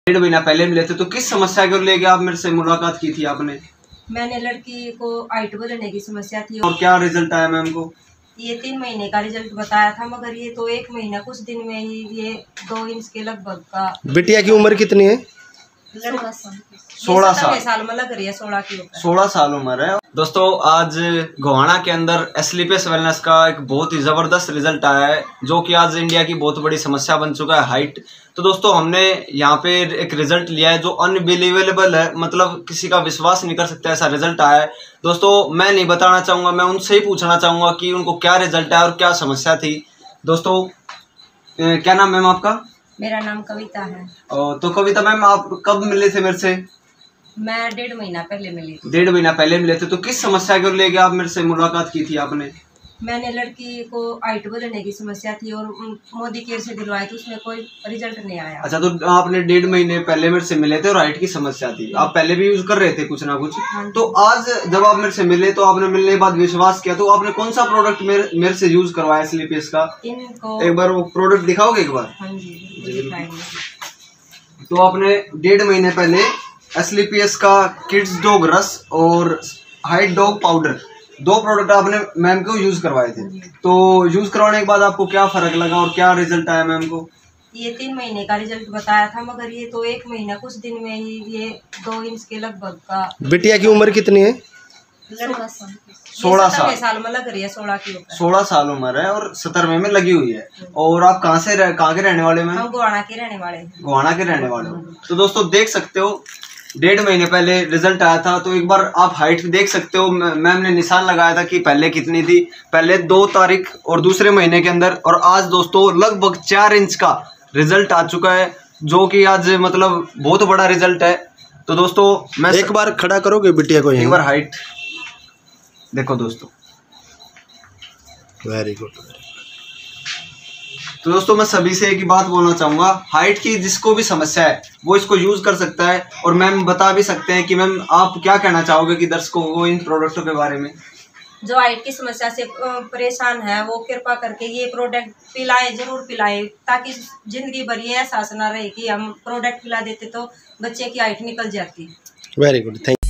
डेढ़ महीना पहले मिले थे, तो किस समस्या को लेके आप मेरे से मुलाकात की थी आपने? मैंने लड़की को हाइट बढ़ने की समस्या थी और क्या रिजल्ट आया मैम को? ये 3 महीने का रिजल्ट बताया था, मगर ये तो 1 महीना कुछ दिन में ही ये 2 इंच के लगभग का। बिटिया की उम्र कितनी है? 16 साल में लग रही है, 16 की 16 साल उम्र है। दोस्तों आज गोहाना के अंदर एस्लीपियस वेलनेस का एक बहुत ही ज़बरदस्त रिजल्ट आया है, जो कि आज इंडिया की बहुत बड़ी समस्या बन चुका है हाइट। तो दोस्तों हमने यहाँ पे एक रिजल्ट लिया है जो अनबिलीवेबल है, मतलब किसी का विश्वास नहीं कर सकता ऐसा रिजल्ट आया है। दोस्तों मैं नहीं बताना चाहूँगा, मैं उनसे ही पूछना चाहूँगा कि उनको क्या रिजल्ट है और क्या समस्या थी। दोस्तों क्या नाम मैम आपका? मेरा नाम कविता है। तो कविता मैम आप कब मिले थे मेरे से? मैं 1.5 महीना पहले मिली थी। 1.5 महीना पहले मिले थे, तो किस समस्या को लेके आप मेरे से मुलाकात की थी आपने? मैंने लड़की को हाइट बढ़ने की समस्या थी और मोदी केयर से दिलवाए तो उसमें कोई रिजल्ट नहीं आया। अच्छा, तो आपने 1.5 महीने पहले मेरे से मिले थे और हाइट की समस्या थी, आप पहले भी यूज कर रहे थे कुछ ना कुछ। तो आज जब आप मेरे से मिले तो आपने मिलने के बाद विश्वास किया, तो आपने कौन सा प्रोडक्ट मेरे से यूज करवाया एस्लीपियस का? इनको एक बार वो प्रोडक्ट दिखाओगे एक बार? हाँ जी दिखाएंगे। तो आपने 1.5 महीने पहले एस्लीपियस का किड्स डॉग रस और हाइट डॉग पाउडर, 2 प्रोडक्ट आपने मैम को यूज करवाए थे। तो यूज करवाने के बाद आपको क्या फर्क लगा और क्या रिजल्ट आया मैम को? ये 3 महीने का रिजल्ट बताया था, मगर ये तो 1 महीना कुछ दिन में ही ये 2 इंच के लगभग का। बिटिया की उम्र कितनी है? 16 साल में लग रही है, 16 साल उम्र है और 17वें में लगी हुई है। और आप कहाँ के रहने वाले मैम? हम गोहाना के रहने वाले हैं। गोहाना के रहने वाले हो। तो दोस्तों देख सकते हो 1.5 महीने पहले रिजल्ट आया था, तो एक बार आप हाइट देख सकते हो। मैम ने निशान लगाया था कि पहले कितनी थी, पहले 2 तारीख और दूसरे महीने के अंदर, और आज दोस्तों लगभग 4 इंच का रिजल्ट आ चुका है, जो कि आज मतलब बहुत बड़ा रिजल्ट है। तो दोस्तों मैं एक बार खड़ा करोगे बिटिया को? एक बार हाइट देखो दोस्तों। Very good. तो दोस्तों मैं सभी से एक ही बात बोलना चाहूँगा, हाइट की जिसको भी समस्या है वो इसको यूज कर सकता है। और मैम बता भी सकते हैं कि मैम आप क्या कहना चाहोगे कि दर्शकों को इन प्रोडक्टों के बारे में? जो हाइट की समस्या से परेशान है वो कृपा करके ये प्रोडक्ट पिलाए, जरूर पिलाए, ताकि जिंदगी भर ये एहसास ना रहे कि हम प्रोडक्ट पिला देते तो बच्चे की हाइट निकल जाती। Very good, thank